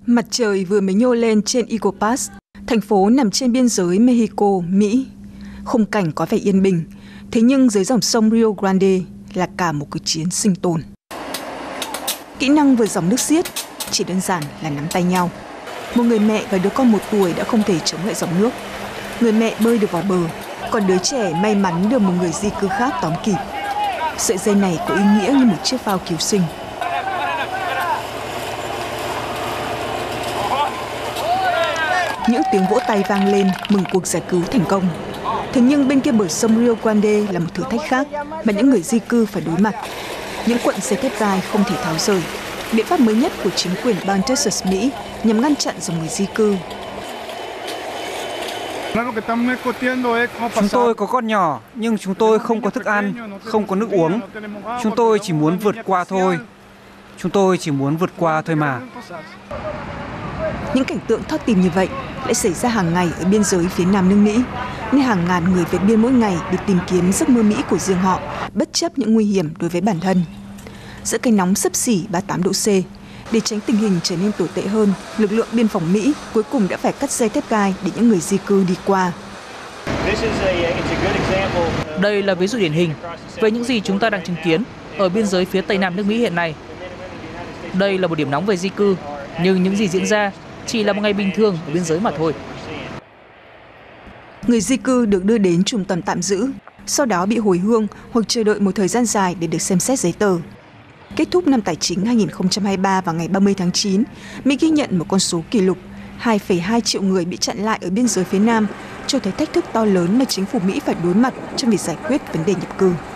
Mặt trời vừa mới nhô lên trên Eagle Pass, thành phố nằm trên biên giới Mexico, Mỹ. Khung cảnh có vẻ yên bình, thế nhưng dưới dòng sông Rio Grande là cả một cuộc chiến sinh tồn. Kỹ năng vượt dòng nước xiết chỉ đơn giản là nắm tay nhau. Một người mẹ và đứa con 1 tuổi đã không thể chống lại dòng nước. Người mẹ bơi được vào bờ, còn đứa trẻ may mắn được một người di cư khác tóm kịp. Sợi dây này có ý nghĩa như một chiếc phao cứu sinh. Những tiếng vỗ tay vang lên mừng cuộc giải cứu thành công. Thế nhưng bên kia bờ sông Rio Grande là một thử thách khác mà những người di cư phải đối mặt. Những cuộn dây thép gai không thể tháo rời. Biện pháp mới nhất của chính quyền bang Texas, Mỹ nhằm ngăn chặn dòng người di cư. Chúng tôi có con nhỏ, nhưng chúng tôi không có thức ăn, không có nước uống. Chúng tôi chỉ muốn vượt qua thôi. Chúng tôi chỉ muốn vượt qua thôi mà. Những cảnh tượng thót tim như vậy lại xảy ra hàng ngày ở biên giới phía nam nước Mỹ, nên hàng ngàn người vượt biên mỗi ngày để tìm kiếm giấc mơ Mỹ của riêng họ, bất chấp những nguy hiểm đối với bản thân. Giữa cái nóng xấp xỉ 38 độ C, để tránh tình hình trở nên tồi tệ hơn, lực lượng biên phòng Mỹ cuối cùng đã phải cắt dây thép gai để những người di cư đi qua. Đây là ví dụ điển hình về những gì chúng ta đang chứng kiến ở biên giới phía tây nam nước Mỹ hiện nay. Đây là một điểm nóng về di cư, nhưng những gì diễn ra chỉ là một ngày bình thường ở biên giới mà thôi. Người di cư được đưa đến trung tâm tạm giữ, sau đó bị hồi hương hoặc chờ đợi một thời gian dài để được xem xét giấy tờ. Kết thúc năm tài chính 2023 vào ngày 30 tháng 9, Mỹ ghi nhận một con số kỷ lục 2,2 triệu người bị chặn lại ở biên giới phía Nam, cho thấy thách thức to lớn mà chính phủ Mỹ phải đối mặt trong việc giải quyết vấn đề nhập cư.